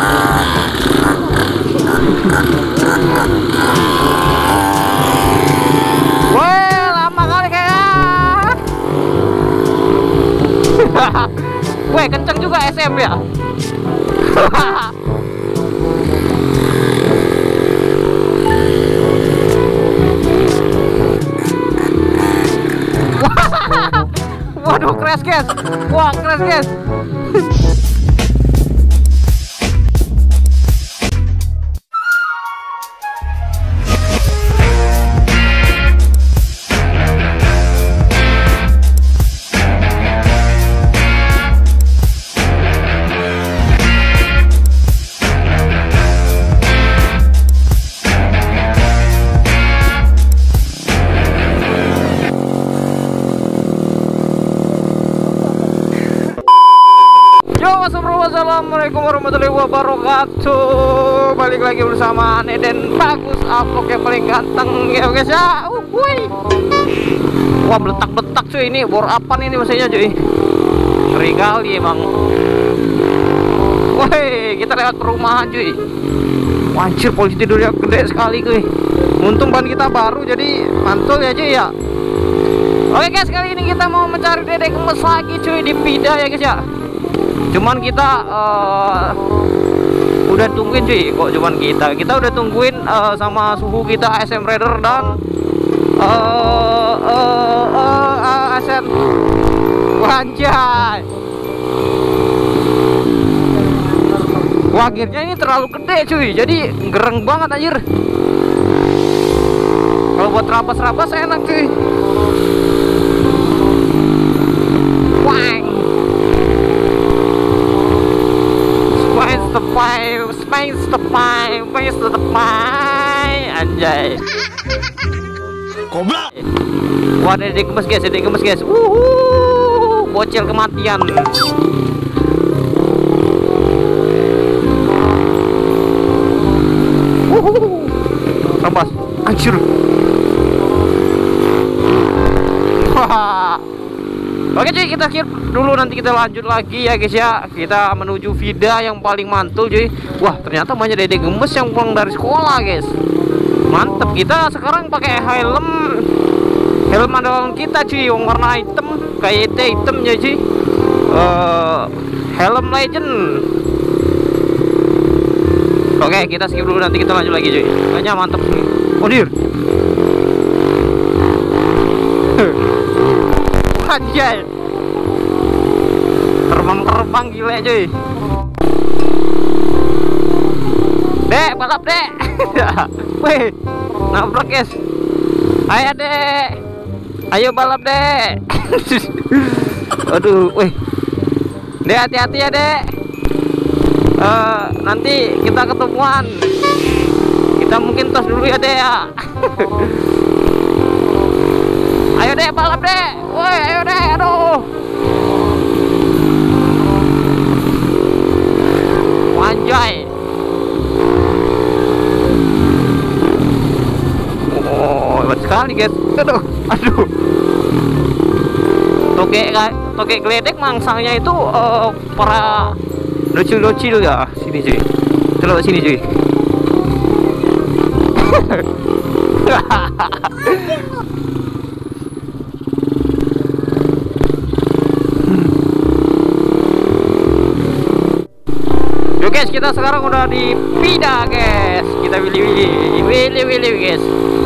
Wah, lama kali kayaknya. Weh, kenceng juga SM ya. Waduh, crash guys. Wah, crash guys. Assalamualaikum warahmatullahi wabarakatuh. Balik lagi bersama Neden Bagus, vlog yang paling ganteng ya guys ya. Wah, beletak-beletak cuy, ini bor apa ini mesinnya cuy. Ngeri kali emang. Woi, kita lewat perumahan cuy. Wancir, polisi tidurnya gede sekali cuy. Untung ban kita baru jadi mantul ya cuy ya. Oke guys, kali ini kita mau mencari dedek gemes lagi cuy di Pida ya guys ya. Cuman kita udah tungguin cuy, kok cuman kita udah tungguin sama suhu kita SM Raider dan SM Wanjay. Wah, gearnya ini terlalu gede cuy, jadi gereng banget anjir. Kalau buat rabas-rabas enak cuy. Wang. Space tepai, anjay. Goblok. Wah, dedek gemes guys, bocil kematian. Rabas, anjir. Oke cuy, kita skip dulu, nanti kita lanjut lagi ya guys ya. Kita menuju Vida yang paling mantul cuy. Wah, ternyata banyak dedek gemes yang pulang dari sekolah guys. Mantep, kita sekarang pakai helm andalan kita cuy, yang warna hitam kayak hitam ya cuy. Helm legend. Oke, kita skip dulu, nanti kita lanjut lagi cuy. Kayaknya mantep nih. Dir. Anjay, terbang gila cuy. Dek, balap dek. Wih, nabrak guys. Ayo dek, ayo balap dek. Aduh, wih, dek hati-hati ya dek. Nanti kita ketemuan. Kita mungkin tos dulu ya dek ya. Ayo dek, balap dek. Woi, ayo dek, aduh. Anjay. Oh, hebat sekali guys. Aduh. Toge geledek mangsangnya itu para docil-docil ya. Sini cuy. Coba sini cuy. Yo guys, kita sekarang udah di Pida guys. Kita willy guys.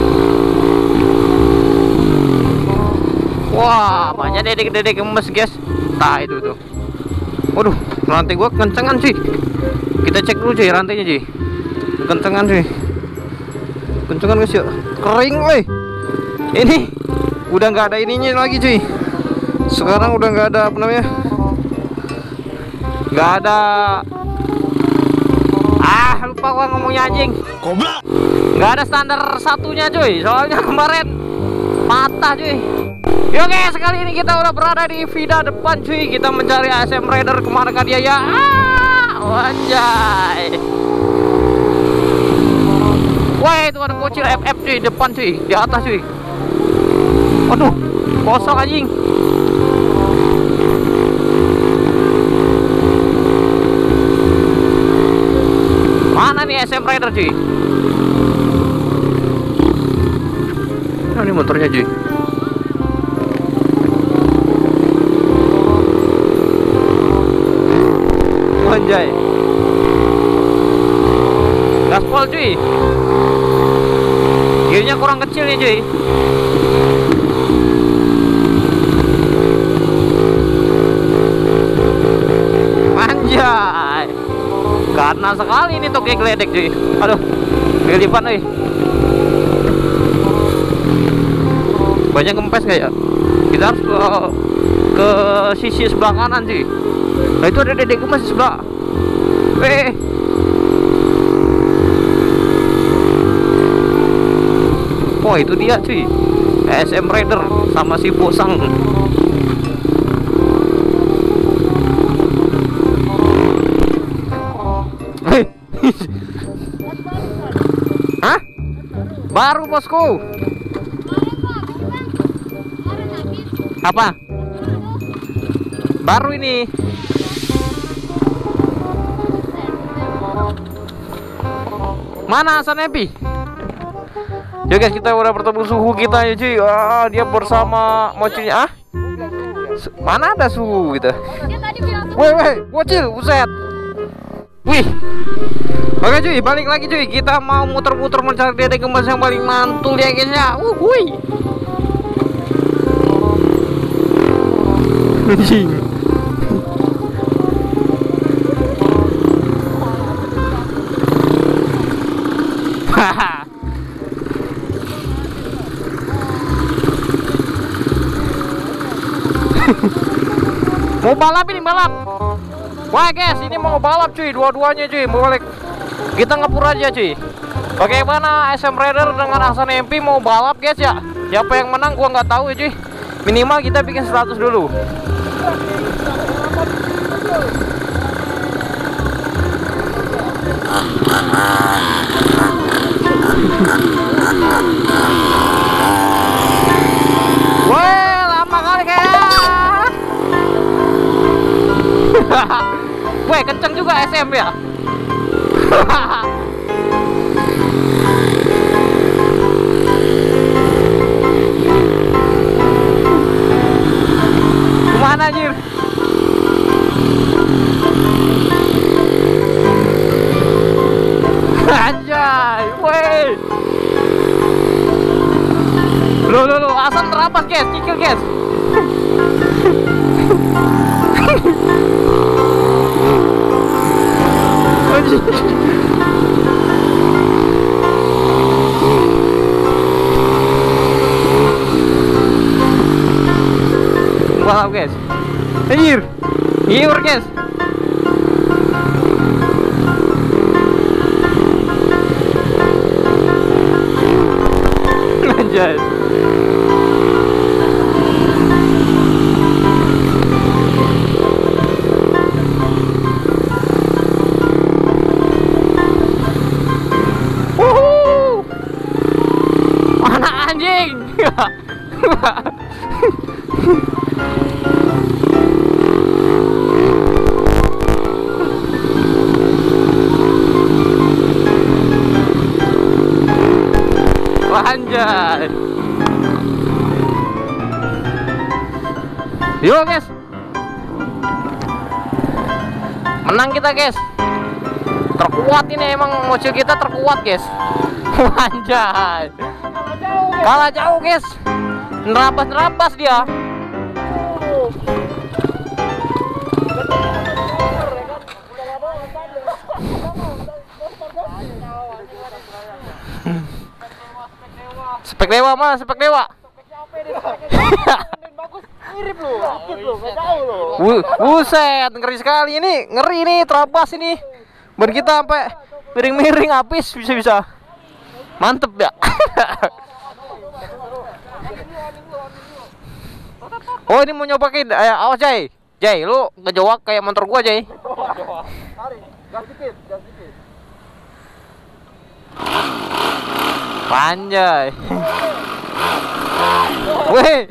Wah, banyak dedek gemes guys. Tah itu tuh. Waduh, rantai gua kencengan sih. Kita cek dulu cuy rantainya cuy. Kencengan cuy. Kencengan guys yuk. Kering woi. Ini udah nggak ada ininya lagi cuy. Sekarang udah nggak ada apa namanya? Nggak ada. Lupa gua ngomongnya anjing. Goblok. Nggak ada standar satunya cuy. Soalnya kemarin patah cuy. Yo guys, kali ini kita udah berada di Vida depan cuy. Kita mencari SM Raider, kemana kan dia ya? Anjay. Wah, itu ada bocil FF cuy, depan cuy, di atas cuy. Aduh, kosong anjing. SM Rider cuy. Nah, ini motornya cuy. Anjay. Gaspol cuy. Gearnya kurang kecil nih cuy. Anjay. Karena sekali ini toge geledek cuy. Aduh, kelipan nih. Banyak kempes kayak. Kita harus ke sisi sebelah kanan cuy. Nah itu ada dedek gemes di sebelah. Oh itu dia cuy, SM Rider sama si Bosang. Hah? Baru bosku. Apa? Baru ini. Mana Hasan Happy? Ya guys, kita udah bertemu suhu kita ya cuy. Dia bersama mochinya. Mana ada suhu gitu? Weh, bocil, buset. Wih. Oke cuy, balik lagi cuy. Kita mau muter-muter mencari dedek gemes yang paling mantul ya guys ya. Wuih. Anjing. Haha. Mau balap ini, balap. Wah guys, ini mau balap cuy, dua-duanya cuy, mau balik. Kita ngepur aja cuy. Bagaimana SM Rider dengan Hasan MP mau balap guys ya? Siapa yang menang gua nggak tahu ya cuy. Minimal kita bikin 100 dulu. Weh, lama kali kayak. Weh, kenceng juga SM ya. Kemana anjir? Anjay, weh. Lo, Hasan terapas guys, cikil guys. Balap guys. Anjir. Ngiur guys. Anjay. Mana anjing? Anjay. Yo guys, menang kita guys. Terkuat ini, emang mobil kita terkuat guys. Anjay. Kalah jauh guys. Nerabas dia. Spek dewa mana? Spek dewa. Mirip lu, buset, ngeri sekali ini, ngeri nih, terabas ini. Ban kita sampai miring-miring habis bisa-bisa. Mantep ya. Oh, ini mau nyobain. Awas Jay. Jay, lu ngejawab kayak motor gua Jay. Gas dikit. Panjai. Weh.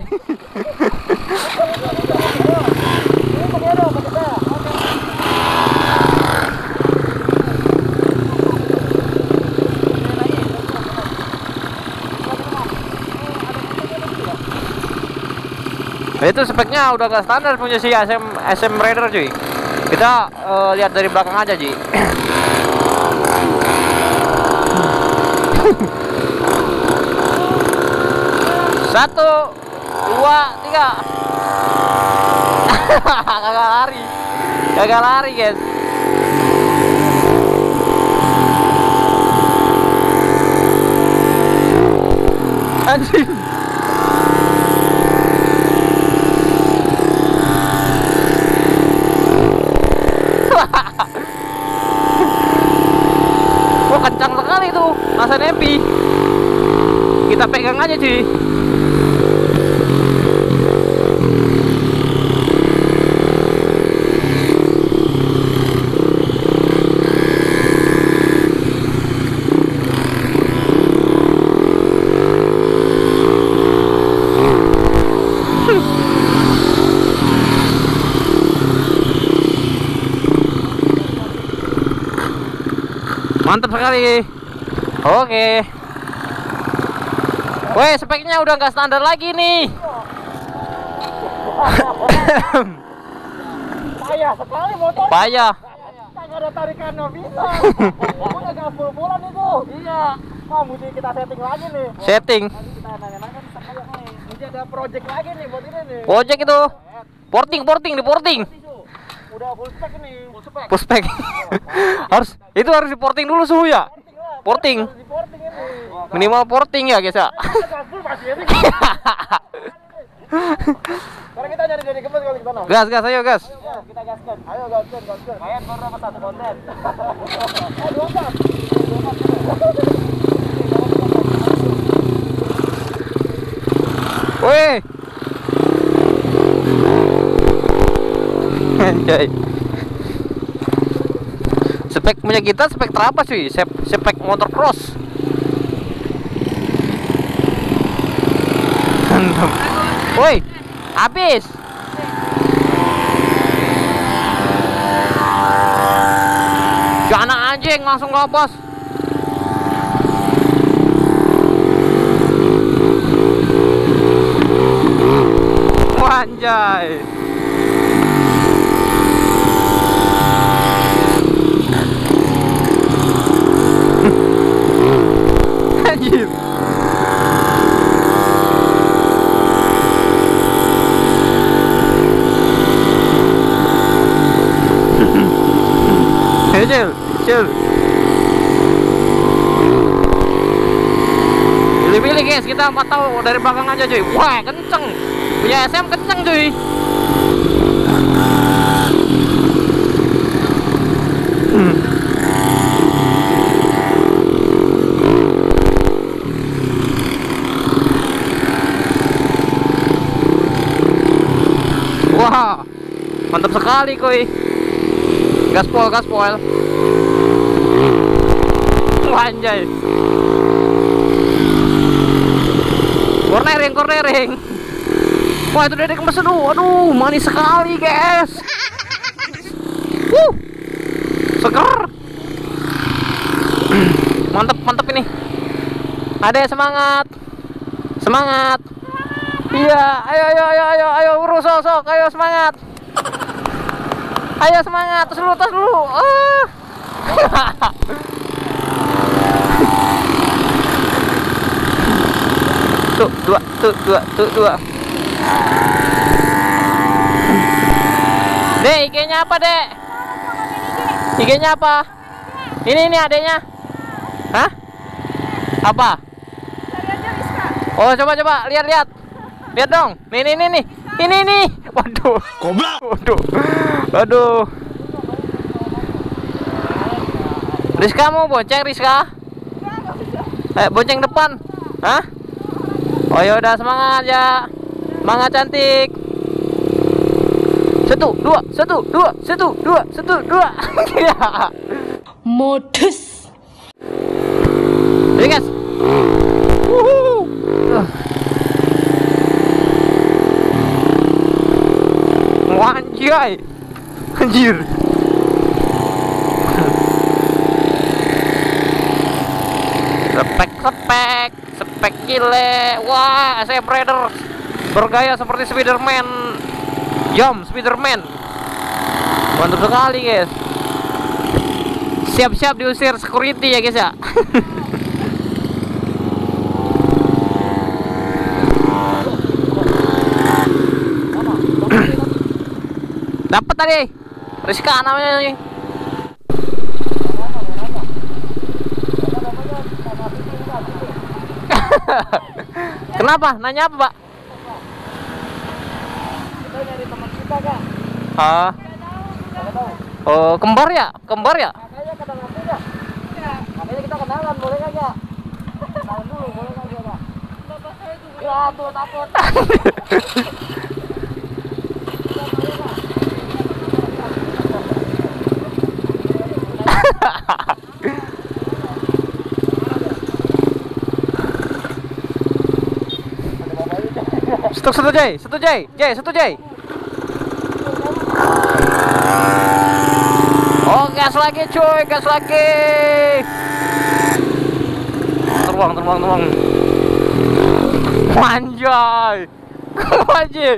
Itu speknya udah gak standar punya si SM Raider cuy. Kita lihat dari belakang aja Ji. Satu, dua, tiga. Gagal lari guys. Anjing. Wah, kencang sekali tuh masa nepi. Kita pegang aja cuy. Mantap sekali. Oke. Weh, speknya udah nggak standar lagi nih. Payah sekali motor. Payah. Kagak ada tarikannya bisa. Udah gak full-fullan itu. Iya. Mesti kita setting lagi nih. Setting. Kita nanya-nanya bisa kayak nih. Mesti ada project lagi nih buat ini nih. Project itu. Porting. Udah full spec nih. Full spec. harus diporting dulu suhu ya. Porting. Di porting ini. Minimal porting ya guys ya. Full pasti ini. Sekarang kita nyari dari gemes kali kita no. Gas ayo gas. Ayo kita gaskan. Ayo gaskan. Kayak baru dapat satu konten. Dua pas. Wih. Anjay. Spek punya kita spek terapa cuy? Spek motor cross. Woi, habis. Jangan anjing langsung lopos. Anjay. Anjir. Chill. Pilih-pilih guys, kita tahu dari belakang aja cuy. Wah, kenceng. Punya SM kenceng cuy. Wah, mantap sekali kuy. Gaspol. Wah, anjay. Cornering. Wah, itu dari kembas dulu. Aduh, manis sekali guys. Seger. Mantap ini. Ada semangat. Iya, ayo urus sok, ayo semangat. Ayo semangat, tos dulu. Tuh, dua. Dek, IG-nya apa, Dek? IG-nya apa? Ini adanya. Hah? Apa? Oh, coba lihat. Lihat dong. Nih. Ini nih. Waduh. Goblok. Waduh. Rizka mau bonceng Rizka? Bonceng depan. Hah? Oh ya udah, semangat ya. Semangat cantik. 1 2. Modus. Ini guys. Anjir. Spek gile. Wah, SM Raider bergaya seperti Spiderman. Jom Spiderman. Mantap sekali guys. Siap-siap diusir security ya guys ya. Dapat tadi. Rizka namanya nih. Kenapa? Nanya apa, Pak? Kita nyari teman kita, Kak. Ah. Oh, kembar ya? Kembar ya? Makanya kata nanti ya. Makanya kita kenalan, boleh nggak, Kak? Kenalan dulu, boleh nggak, Kak? Bapak saya juga. Ya, tuh takut. Satu Jay, satu Jay. Oh, gas lagi cuy, gas lagi. Terbang. Manjay. Wajib.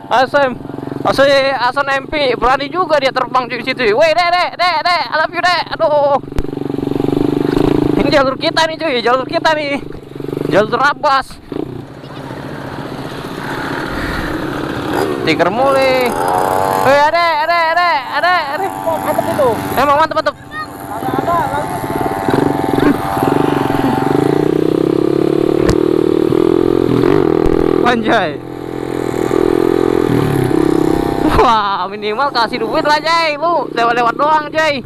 Asam MP berani juga dia terbang di situ. Weh, dek, I love you, dek. Aduh. Ini jalur kita nih cuy, jalur terabas. Tiger mulai. Weh, ada. Oh, mantep itu. Emang mantep. Ada lagi. Anjay. Wah, minimal kasih duit lah, Jay. Lu lewat doang, Jay.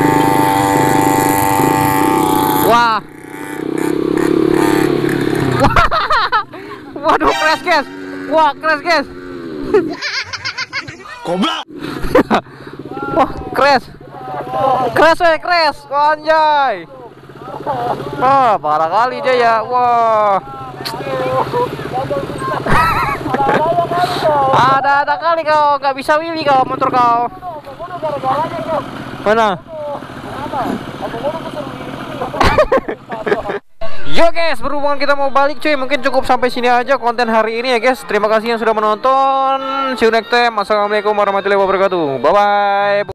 Wah. Waduh, crash, guys. Wah, crash, guys. Goblok. Wah, crash. Crash. Anjay. Wah, parah kali, Jay ya. Wah. Ada kali kau nggak bisa willy kau motor kau. Mana? Yo guys, berhubungan kita mau balik cuy. Mungkin cukup sampai sini aja konten hari ini ya guys. Terima kasih yang sudah menonton. See you next time. Assalamualaikum warahmatullahi wabarakatuh. Bye bye.